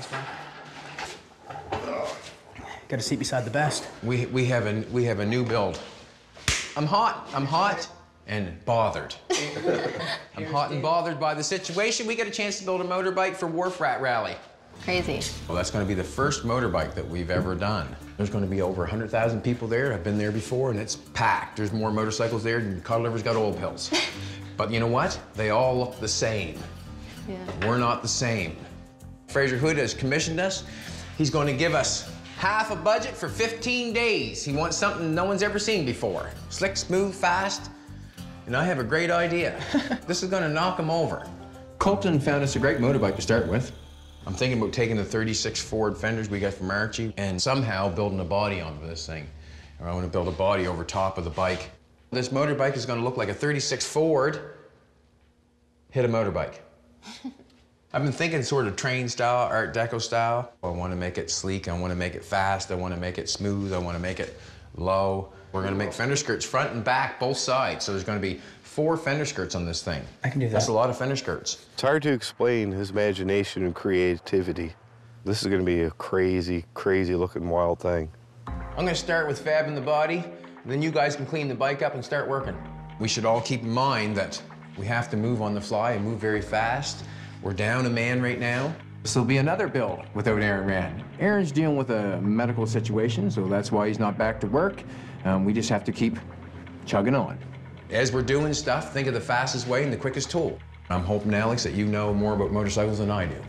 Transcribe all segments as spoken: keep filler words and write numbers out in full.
Got a seat beside the best. We, we, have a, we have a new build. I'm hot, I'm hot and bothered. I'm hot and bothered by the situation. We got a chance to build a motorbike for Wharf Rat Rally. Crazy. Well, that's gonna be the first motorbike that we've ever done. There's gonna be over one hundred thousand people there. I've been there before and it's packed. There's more motorcycles there than Cod Liver's got oil pills. But you know what? They all look the same. Yeah. We're not the same. Fraser Hood has commissioned us. He's gonna give us half a budget for fifteen days. He wants something no one's ever seen before. Slick, smooth, fast. And I have a great idea. This is gonna knock him over. Colton found us a great motorbike to start with. I'm thinking about taking the thirty-six Ford fenders we got from Archie and somehow building a body onto this thing. Or I want to build a body over top of the bike. This motorbike is going to look like a thirty-six Ford hit a motorbike. I've been thinking sort of train style, Art Deco style. I want to make it sleek, I want to make it fast, I want to make it smooth, I want to make it low. We're going to make fender skirts front and back, both sides. So there's going to be four fender skirts on this thing. I can do that. That's a lot of fender skirts. It's hard to explain his imagination and creativity. This is going to be a crazy, crazy looking wild thing. I'm going to start with fabbing the body, and then you guys can clean the bike up and start working. We should all keep in mind that we have to move on the fly and move very fast. We're down a man right now. This will be another build without Aaron Rand. Aaron's dealing with a medical situation, so that's why he's not back to work. Um, we just have to keep chugging on. As we're doing stuff, think of the fastest way and the quickest tool. I'm hoping, Alex, that you know more about motorcycles than I do.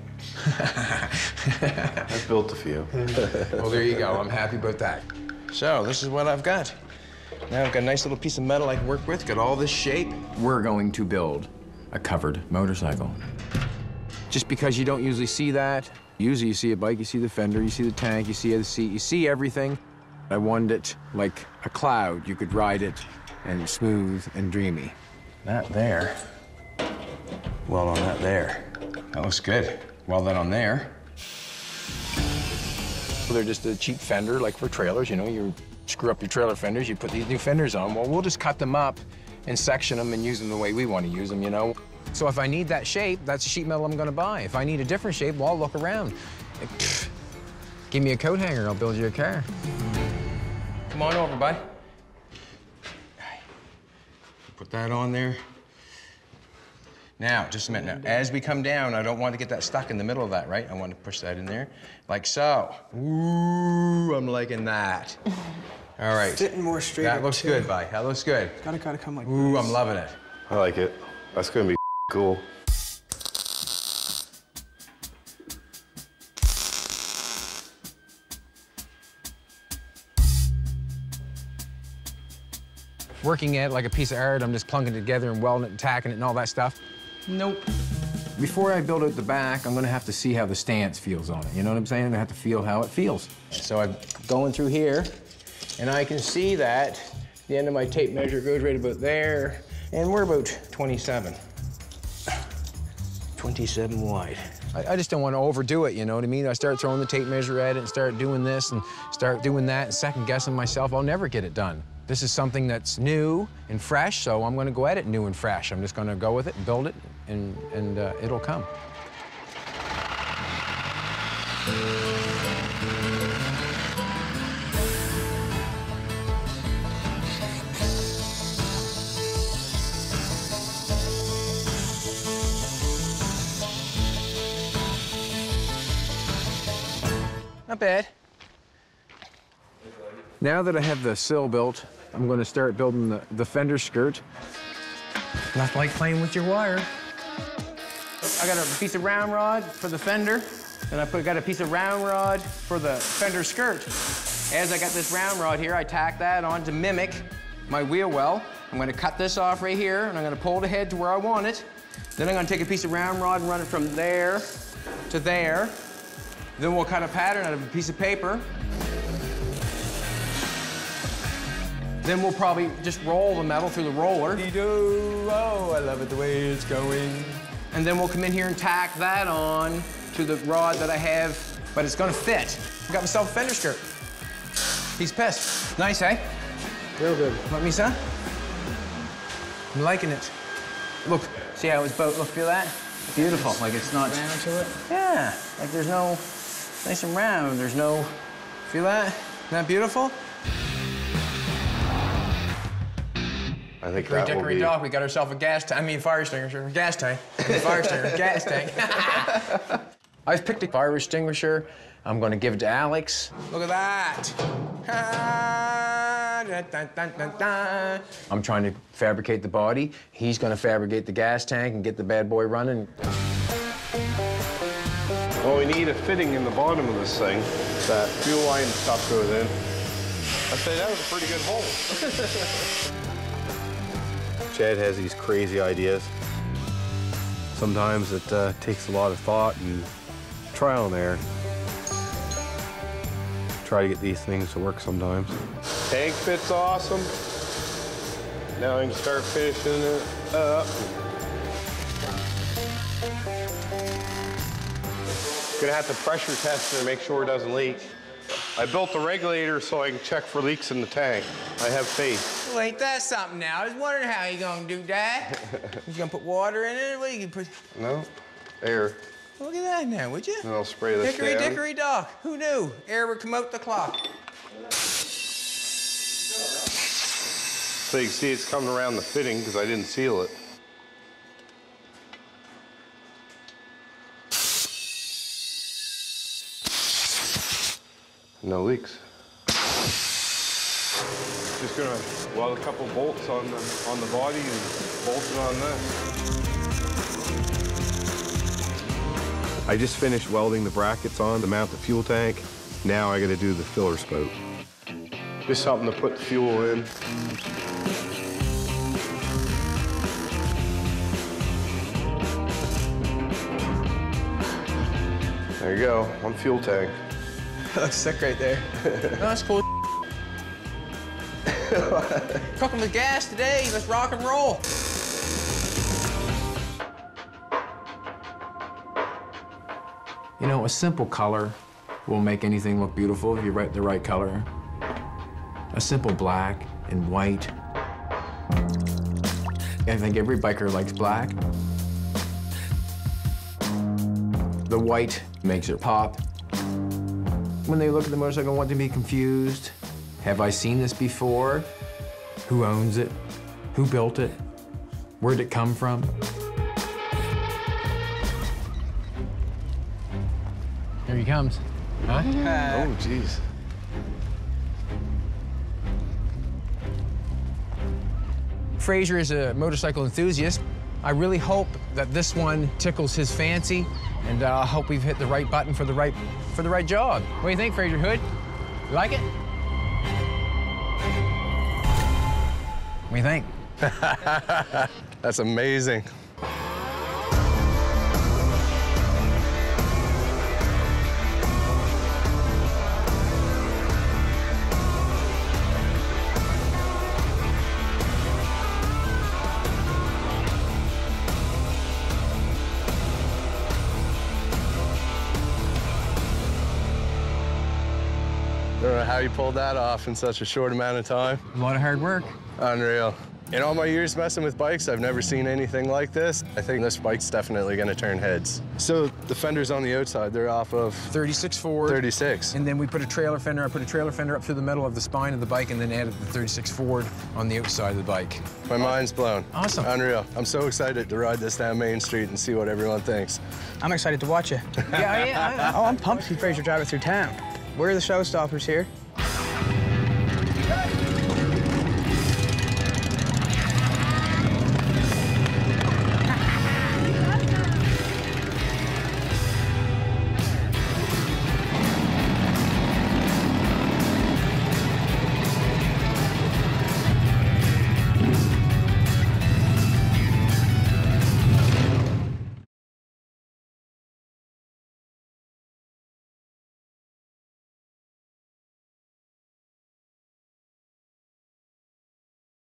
I've built a few. Well, there you go. I'm happy about that. So, this is what I've got. Now I've got a nice little piece of metal I can work with, got all this shape. We're going to build a covered motorcycle. Just because you don't usually see that. Usually you see a bike, you see the fender, you see the tank, you see the seat, you see everything. I wanted it like a cloud. You could ride it and smooth and dreamy. That there. Well on that there. That looks good. Well done on there. They're just a cheap fender, like for trailers, you know, you screw up your trailer fenders, you put these new fenders on. Well, we'll just cut them up and section them and use them the way we want to use them, you know? So if I need that shape, that's the sheet metal I'm gonna buy. If I need a different shape, well, I'll look around. Like, pfft, give me a coat hanger, I'll build you a car. Come on over, bud. Put that on there. Now, just a minute. Now, as we come down, I don't want to get that stuck in the middle of that, right? I want to push that in there, like so. Ooh, I'm liking that. All right. Sitting more straight. That looks good, bud. That looks good. Gotta kind of come like Ooh, this. I'm loving it. I like it. That's going to be cool. Working at it like a piece of art, I'm just plunking it together and welding it and tacking it and all that stuff. Nope. Before I build out the back, I'm gonna have to see how the stance feels on it. You know what I'm saying? I'm gonna have to feel how it feels. So I'm going through here, and I can see that the end of my tape measure goes right about there, and we're about twenty-seven. twenty-seven wide. I, I just don't want to overdo it, you know what I mean? I start throwing the tape measure at it and start doing this and start doing that and second guessing myself, I'll never get it done. This is something that's new and fresh, so I'm gonna go at it new and fresh. I'm just gonna go with it and build it, and, and uh, it'll come. Not bad. Now that I have the sill built, I'm gonna start building the, the fender skirt. Not like playing with your wire. I got a piece of round rod for the fender, and I put, got a piece of round rod for the fender skirt. As I got this round rod here, I tack that on to mimic my wheel well. I'm gonna cut this off right here, and I'm gonna pull the head to where I want it. Then I'm gonna take a piece of round rod and run it from there to there. Then we'll cut a pattern out of a piece of paper. Then we'll probably just roll the metal through the roller. Oh, I love it the way it's going. And then we'll come in here and tack that on to the rod that I have, but it's gonna fit. I got myself a fender skirt. He's pissed. Nice, eh? Real good. Let me, son? I'm liking it. Look, see how it's boat, look, feel that? Beautiful, like it's not... Round to it? Yeah, like there's no... Nice and round. There's no, feel that? Isn't that beautiful? I think Hickory that will dickory be... dock, we got ourselves a gas tank. I mean, fire extinguisher, gas tank. Fire extinguisher, gas tank. I've picked a fire extinguisher. I'm gonna give it to Alex. Look at that. Ah, dun, dun, dun, dun, dun. I'm trying to fabricate the body. He's gonna fabricate the gas tank and get the bad boy running. Well, we need a fitting in the bottom of this thing. That fuel line stuff goes in. I'd say that was a pretty good hole. Chad has these crazy ideas. Sometimes it uh, takes a lot of thought and trial and error. Try to get these things to work sometimes. Tank fits awesome. Now I can start finishing it up. Gonna have to pressure test it to make sure it doesn't leak. I built the regulator so I can check for leaks in the tank. I have faith. Well, ain't that something now? I was wondering how you gonna do that. You gonna put water in it? What you gonna put? No, air. Look at that now, would you? And I'll spray this Hickory down. dickory dock. Who knew? Air would come out the clock. So you can see it's coming around the fitting because I didn't seal it. No leaks. Just gonna weld a couple bolts on the on the body and bolt it on this. I just finished welding the brackets on to mount the fuel tank. Now I gotta do the filler spout. Just something to put the fuel in. There you go, one fuel tank. That looks sick right there. Oh, that's cool. Cooking with gas today. Let's rock and roll. You know, a simple color will make anything look beautiful if you write the right color. A simple black and white. I think every biker likes black. The white makes it pop. When they look at the motorcycle, want to be confused. Have I seen this before? Who owns it? Who built it? Where'd it come from? Here he comes. Huh? Oh, jeez. Fraser is a motorcycle enthusiast. I really hope that this one tickles his fancy, and I uh, hope we've hit the right button for the right for the right job. What do you think, Fraser Hood? You like it? What do you think? That's amazing. I don't know how you pulled that off in such a short amount of time. A lot of hard work. Unreal. In all my years messing with bikes, I've never seen anything like this. I think this bike's definitely gonna turn heads. So the fenders on the outside, they're off of thirty-six Ford. thirty-six. And then we put a trailer fender. I put a trailer fender up through the middle of the spine of the bike and then added the thirty-six Ford on the outside of the bike. My mind's blown. Awesome. Unreal. I'm so excited to ride this down Main Street and see what everyone thinks. I'm excited to watch you. Yeah, yeah. Oh, I'm pumped to see Fraser drive it through town. Where are the showstoppers here?